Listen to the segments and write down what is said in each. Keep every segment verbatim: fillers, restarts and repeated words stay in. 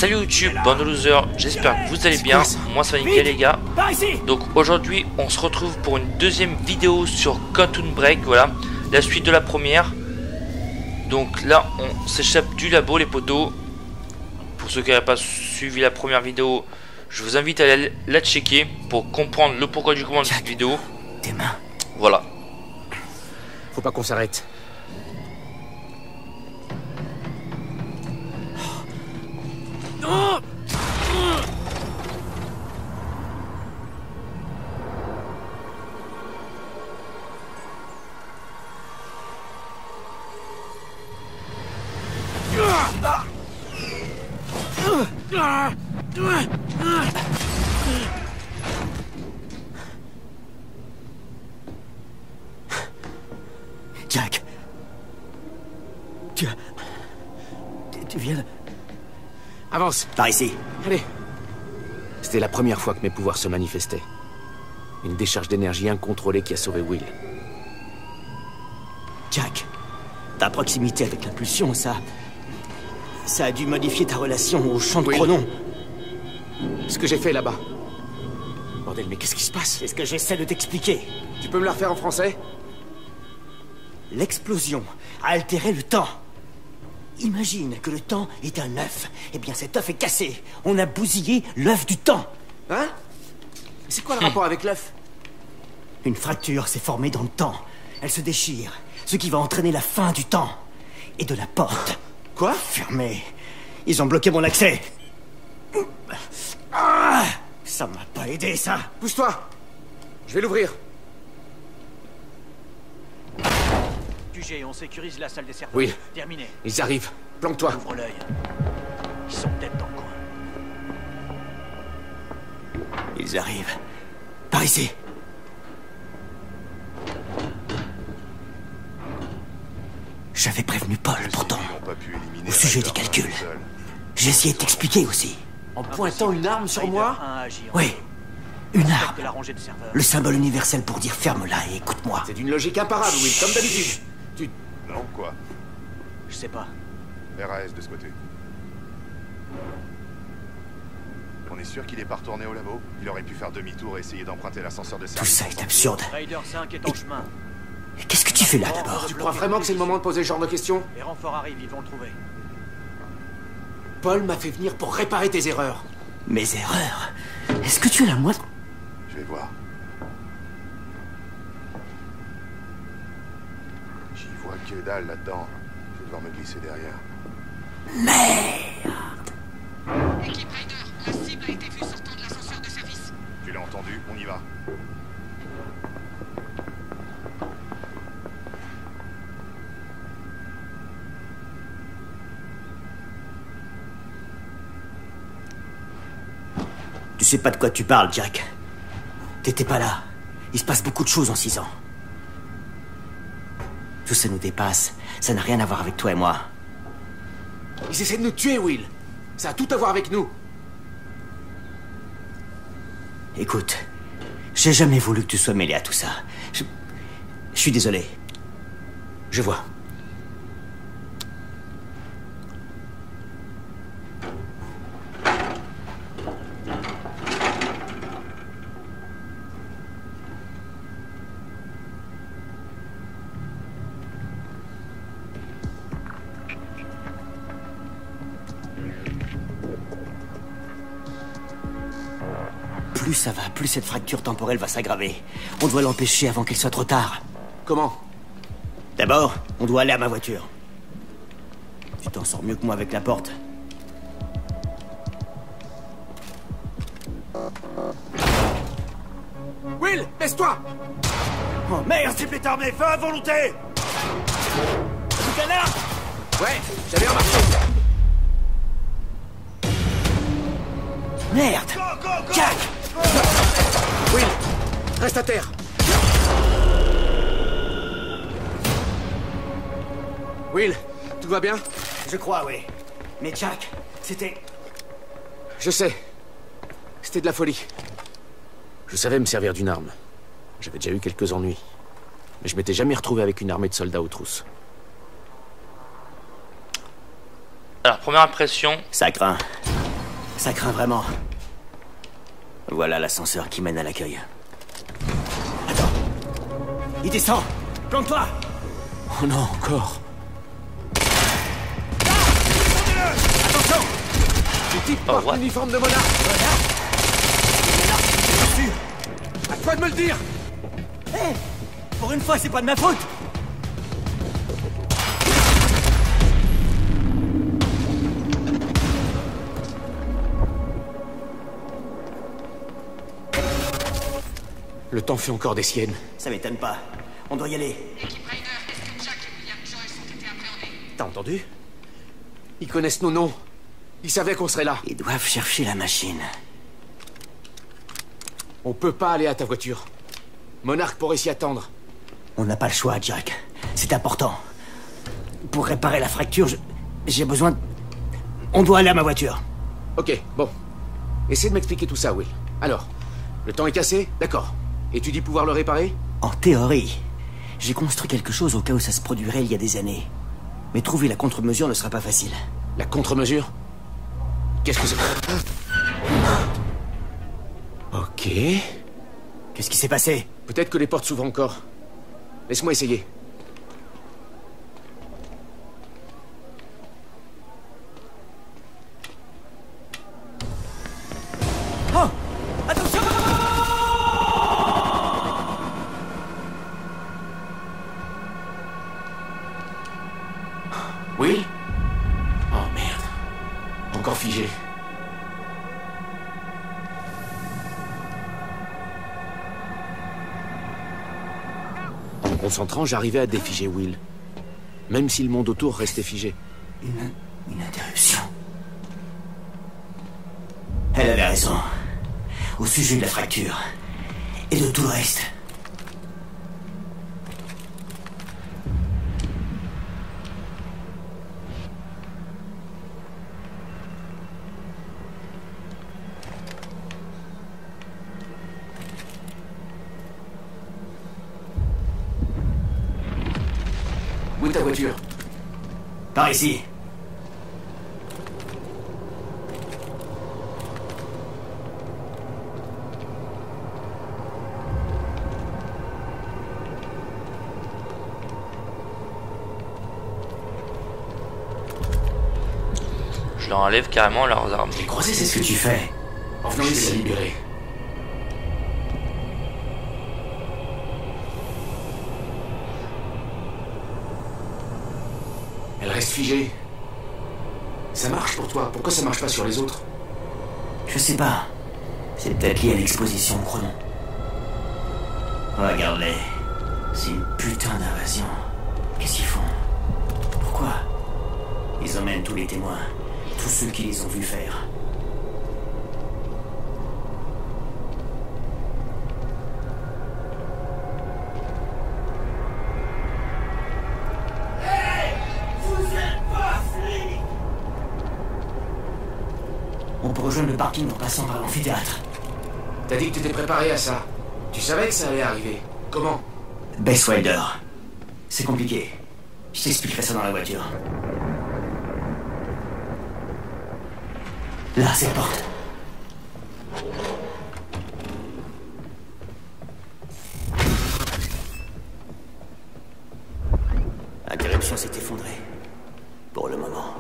Salut YouTube, bande de losers, j'espère que vous allez bien, moi ça va nickel les gars. Donc aujourd'hui on se retrouve pour une deuxième vidéo sur Quantum Break, voilà, la suite de la première. Donc là on s'échappe du labo les potos. Pour ceux qui n'avaient pas suivi la première vidéo, je vous invite à aller la checker pour comprendre le pourquoi du comment de cette vidéo. Tes mains. Voilà. Faut pas qu'on s'arrête. Non. Jack, tu as... Tu, tu viens de... Avance. Par ici. Allez. C'était la première fois que mes pouvoirs se manifestaient. Une décharge d'énergie incontrôlée qui a sauvé Will. Jack, ta proximité avec l'impulsion, ça... Ça a dû modifier ta relation au champ de Oui. Chronon. Ce que j'ai fait là-bas. Bordel, mais qu'est-ce qui se passe? C'est ce que j'essaie de t'expliquer. Tu peux me la refaire en français? L'explosion a altéré le temps. Imagine que le temps est un œuf. Eh bien, cet œuf est cassé. On a bousillé l'œuf du temps. Hein? C'est quoi le rapport avec l'œuf? Une fracture s'est formée dans le temps. Elle se déchire, ce qui va entraîner la fin du temps. Et de la porte. Quoi? Fermée. Ils ont bloqué mon accès. Ah, ça m'a pas aidé, ça. Pousse-toi. Je vais l'ouvrir. Q G, on sécurise la salle des serveurs. Oui. Terminé. Ils arrivent. Planque-toi. Ouvre l'œil. Ils sont peut-être dans le coin. Ils arrivent. Par ici. J'avais prévenu Paul, pourtant. Au sujet des calculs. J'ai essayé de t'expliquer aussi. En pointant une arme sur moi? Oui. Une arme. La rangée de serveurs. Le symbole universel pour dire ferme-la et écoute-moi. C'est d'une logique imparable, Will, comme d'habitude. Tu... Non, quoi? Je sais pas. R A S de ce côté. On est sûr qu'il est pas retourné au labo? Il aurait pu faire demi-tour et essayer d'emprunter l'ascenseur de Tout service. ça est absurde. Raider cinq est en chemin. Qu'est-ce que tu fais là, d'abord? Tu crois vraiment que c'est le moment de poser ce genre de questions? Les renforts arrivent, ils vont le trouver. Paul m'a fait venir pour réparer tes erreurs. Mes erreurs? Est-ce que tu as la moindre... Je vais voir. J'y vois que dalle là-dedans. Je vais devoir me glisser derrière. Merde! Équipe Raider, la cible a été vue sortant de l'ascenseur de service. Tu l'as entendu? On y va. Tu sais pas de quoi tu parles, Jack. T'étais pas là. Il se passe beaucoup de choses en six ans. Tout ça nous dépasse. Ça n'a rien à voir avec toi et moi. Ils essaient de nous tuer, Will. Ça a tout à voir avec nous. Écoute, j'ai jamais voulu que tu sois mêlé à tout ça. Je... Je suis désolé. Je vois. Plus ça va, plus cette fracture temporelle va s'aggraver. On doit l'empêcher avant qu'il soit trop tard. Comment? D'abord, on doit aller à ma voiture. Tu t'en sors mieux que moi avec la porte. Will, baisse-toi! Oh merde! Cible est armé, feu à volonté! Tout à l'heure! Ouais, j'avais remarqué. Merde! Jack! Will, reste à terre. Will, tout va bien? Je crois, oui. Mais Jack, c'était... Je sais. C'était de la folie. Je savais me servir d'une arme. J'avais déjà eu quelques ennuis. Mais je m'étais jamais retrouvé avec une armée de soldats aux trousses. Alors, première impression. Ça craint. Ça craint vraiment. Voilà l'ascenseur qui mène à l'accueil. Attends. Il descend. Plante-toi. Oh non, encore. Attention. Le type Oh, porte what? l'uniforme de monarque. À toi de me le dire. Hé, pour une fois, c'est pas de ma faute. Le temps fait encore des siennes. Ça m'étonne pas. On doit y aller. Équipe Ryder, est-ce que Jack et William Joyce ont été appréhendés? T'as entendu? Ils connaissent nos noms. Ils savaient qu'on serait là. Ils doivent chercher la machine. On peut pas aller à ta voiture. Monarque pourrait s'y attendre. On n'a pas le choix, Jack. C'est important. Pour réparer la fracture, je- j'ai besoin de... On doit aller à ma voiture. Ok, bon. Essaie de m'expliquer tout ça, Will. Alors, le temps est cassé? D'accord. Et tu dis pouvoir le réparer? En théorie, j'ai construit quelque chose au cas où ça se produirait il y a des années. Mais trouver la contre-mesure ne sera pas facile. La contre-mesure? Qu'est-ce que c'est? Ok. Qu'est-ce qui s'est passé? Peut-être que les portes s'ouvrent encore. Laisse-moi essayer. Oh! Attention! Will? Oh merde. Encore figé. En me concentrant, j'arrivais à défiger Will. Même si le monde autour restait figé. Une... une interruption. Elle avait raison. Au sujet de la fracture. Et de tout le reste. Où est ta voiture? Par ici. Je leur enlève carrément leurs armes. Les croisés, c'est ce que tu fais. En venant ici, à libérer. Elle reste figée. Ça marche pour toi. Pourquoi ça marche pas sur les autres? Je sais pas. C'est peut-être lié à l'exposition au chronon. Regarde-les. C'est une putain d'invasion. Qu'est-ce qu'ils font? Pourquoi? Ils emmènent tous les témoins. Tous ceux qui les ont vus faire. On peut rejoindre le parking en passant par l'amphithéâtre. T'as dit que t'étais préparé à ça. Tu savais que ça allait arriver. Comment? Bess Wilder. C'est compliqué. Je t'expliquerai ça dans la voiture. Là, c'est la porte. L'interruption s'est effondrée. Pour le moment.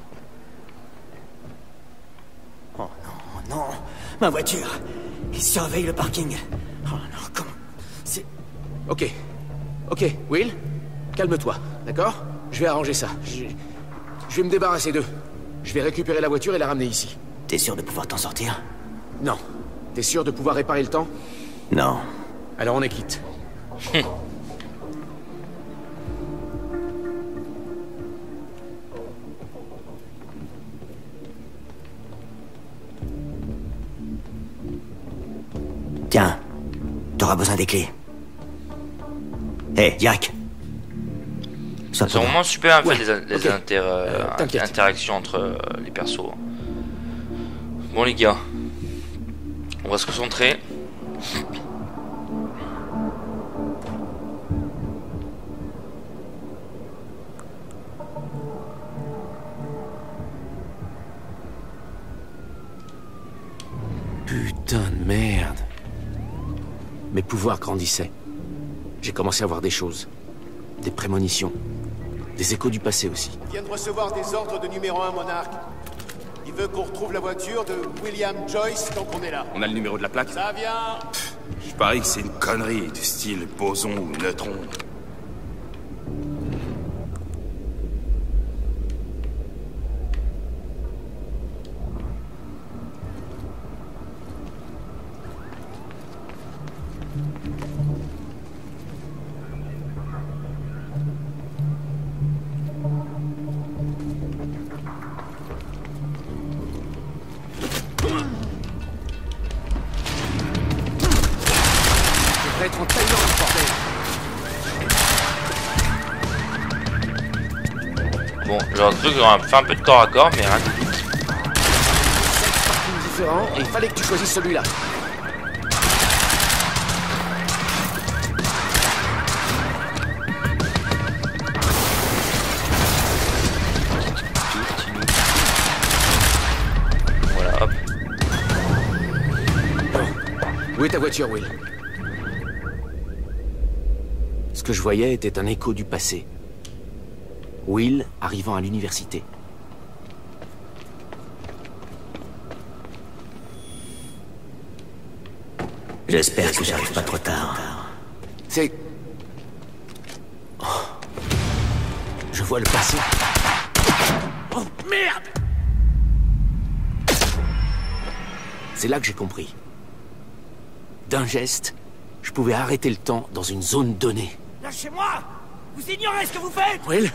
Oh non, non. Ma voiture. Il surveille le parking. Oh non, comment... C'est... Ok. Ok, Will, calme-toi, d'accord? Je vais arranger ça. Je... je vais me débarrasser d'eux. Je vais récupérer la voiture et la ramener ici. T'es sûr de pouvoir t'en sortir? Non. T'es sûr de pouvoir réparer le temps? Non. Alors on est quitte. Tiens, t'auras besoin des clés. Hé, hey, Jack. C'est vraiment super bien fait Ouais, les, les ok. inter- Euh, euh, t'inquiète. interactions entre euh, les persos. Bon les gars, on va se concentrer. Putain de merde. Mes pouvoirs grandissaient. J'ai commencé à voir des choses. Des prémonitions. Des échos du passé aussi. Je viens de recevoir des ordres de numéro un, Monarque. Il veut qu'on retrouve la voiture de William Joyce tant qu'on est là. On a le numéro de la plaque? Ça vient. Je parie que c'est une connerie du style boson ou neutron. Être en Thaïlande, bordel. Bon, genre truc, on va faire un peu de corps à corps, mais rien de tout. Cinq parkings différents, et il fallait que tu choisisses celui-là. Voilà, hop. Où est ta voiture, Will? Ce que je voyais était un écho du passé. Will arrivant à l'université. J'espère que j'arrive pas trop tard. C'est... Oh. Je vois le passé. Oh, merde! C'est là que j'ai compris. D'un geste, je pouvais arrêter le temps dans une zone donnée. Lâchez-moi! Vous ignorez ce que vous faites! Will?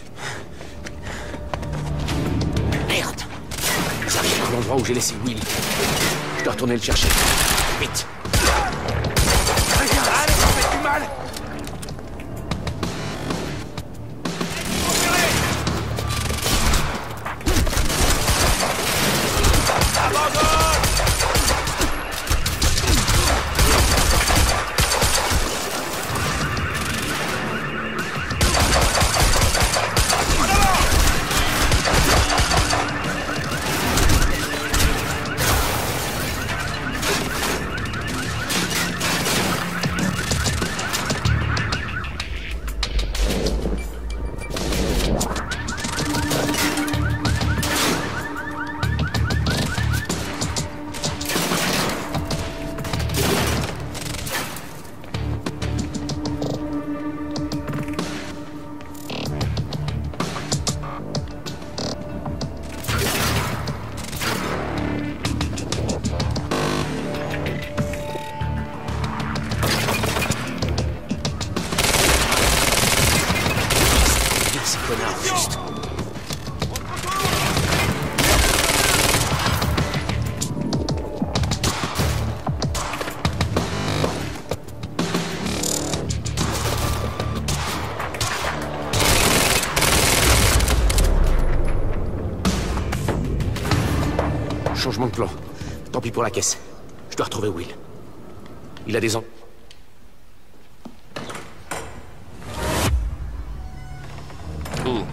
Merde! J'arrive à l'endroit où j'ai laissé Will. Je dois retourner le chercher. Vite! Allez, ça fait du mal! Changement de plan. Tant pis pour la caisse. Je dois retrouver Will. Il a des en... Ouh.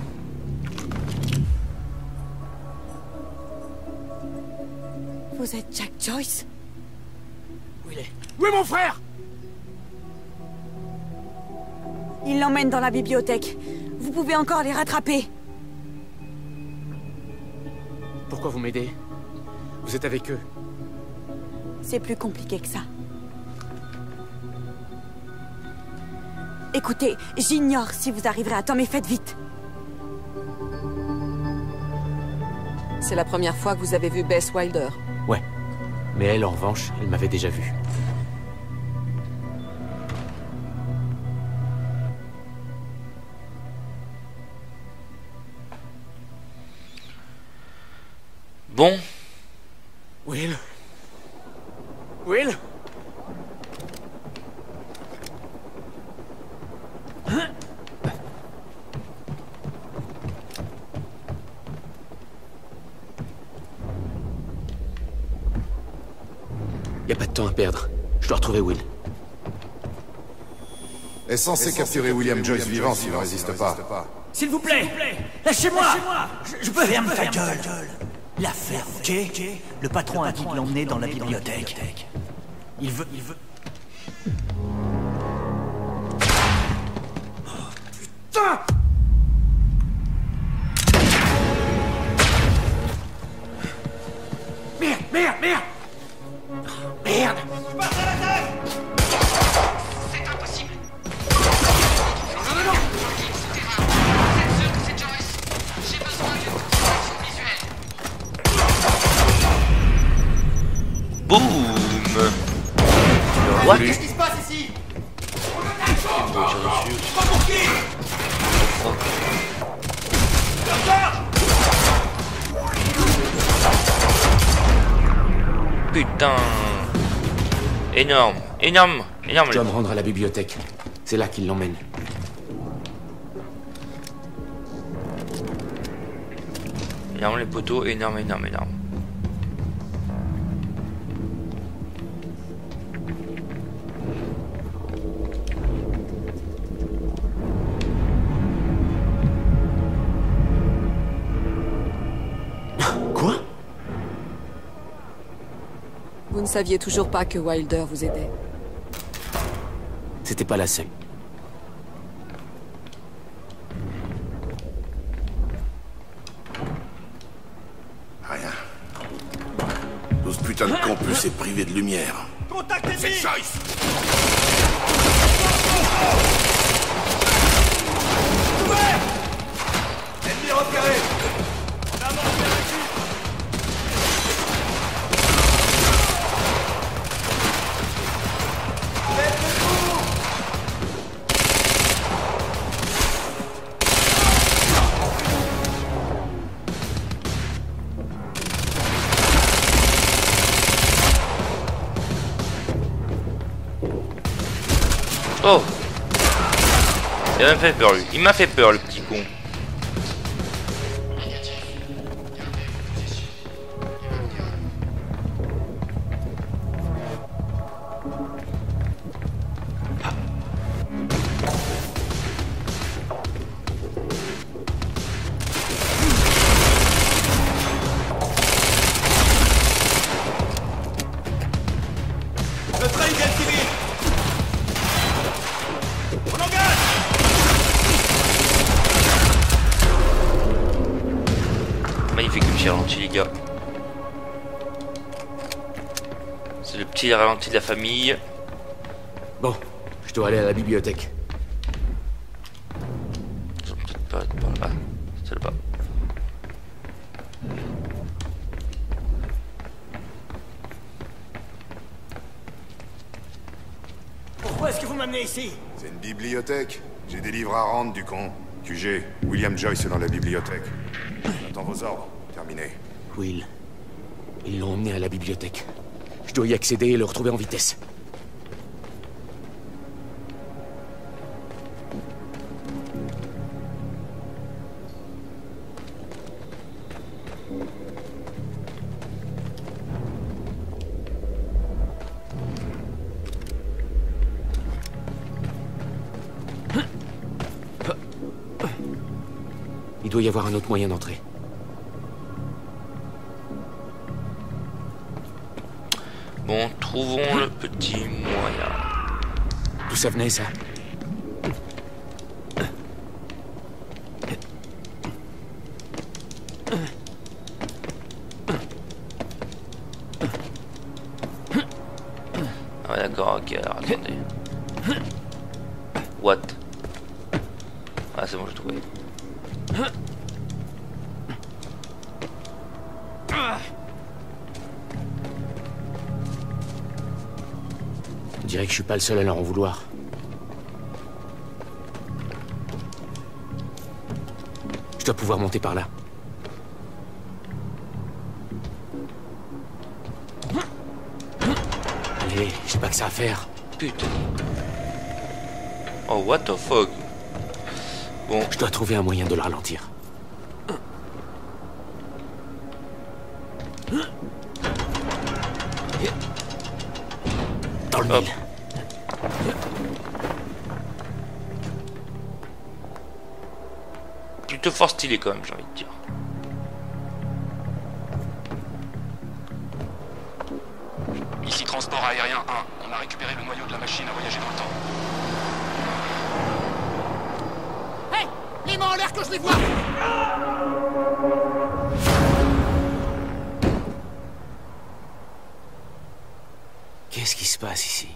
Vous êtes Jack Joyce? Où il est? Où est mon frère? Il l'emmène dans la bibliothèque. Vous pouvez encore les rattraper. Pourquoi vous m'aidez? Vous êtes avec eux. C'est plus compliqué que ça. Écoutez, j'ignore si vous arriverez à temps, mais faites vite. C'est la première fois que vous avez vu Bess Wilder. Ouais. Mais elle, en revanche, elle m'avait déjà vu. Bon. Will? Will? Y a pas de temps à perdre. Je dois retrouver Will. Est censé capturer William Joyce vivant s'il ne résiste pas. S'il vous plaît! Lâchez-moi! Je, je peux fermer ta gueule! L'affaire, ok? Le patron a dit de l'emmener dans la bibliothèque. Il veut... Il veut... Oh, putain! Merde, merde, merde! Merde! Passe à l'attaque! C'est impossible. Non, non, non! Vous êtes sûr que c'est Joyce? J'ai besoin d'une confirmation visuelle. Boum! What? Qu'est-ce qui se passe ici? Bon, j'ai reçu. Pas pour qui? Oh. Putain! Énorme, énorme, énorme. Je dois me rendre à la bibliothèque. C'est là qu'il l'emmène. Énorme les poteaux, énorme, énorme, énorme. Quoi? Vous ne saviez toujours pas que Wilder vous aidait. C'était pas la seule. Rien. Tout ce putain de campus est privé de lumière. C'est Joyce! Ennemi repéré! Oh! Il m'a fait peur lui. Il m'a fait peur le petit con. Le train est civil! On engage! Magnifique le petit ralenti les gars. C'est le petit ralenti de la famille. Bon, je dois aller à la bibliothèque. Ils ont peut-être pas par là. C'est le bas. Pourquoi est-ce que vous m'amenez ici? C'est une bibliothèque. J'ai des livres à rendre, du con. Q G, William Joyce est dans la bibliothèque. J'attends vos ordres. Terminé. Will. Ils l'ont emmené à la bibliothèque. Je dois y accéder et le retrouver en vitesse. Il doit y avoir un autre moyen d'entrer. Bon, trouvons le petit moyen. D'où ça venait, ça? Ah ouais, d'accord, ok, alors attendez. What? Ah c'est bon, j'ai trouvé. On dirait que je suis pas le seul à leur en vouloir. Je dois pouvoir monter par là. Allez, j'ai pas que ça à faire. Putain. Oh, what the fuck? Bon, je dois trouver un moyen de le ralentir. Dans le mille. Plutôt fort stylé quand même, j'ai envie de dire. Ici transport aérien un. On a récupéré le noyau de la machine à voyager dans le temps. Hé, hey, les mains en l'air que je les vois. Qu'est-ce qui se passe ici?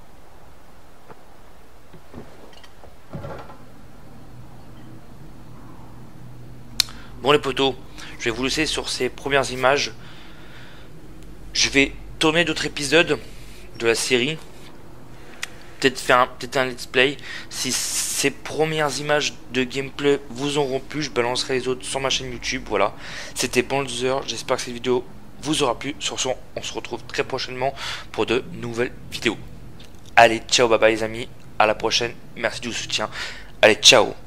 Bon les potos, je vais vous laisser sur ces premières images. Je vais tourner d'autres épisodes de la série. Peut-être faire un, peut-être un let's play. Si ces premières images de gameplay vous auront plu, je balancerai les autres sur ma chaîne YouTube. Voilà, c'était Bonzer. J'espère que cette vidéo vous aura plu. Sur ce, on se retrouve très prochainement pour de nouvelles vidéos. Allez, ciao, bye bye les amis. À la prochaine. Merci du soutien. Allez, ciao.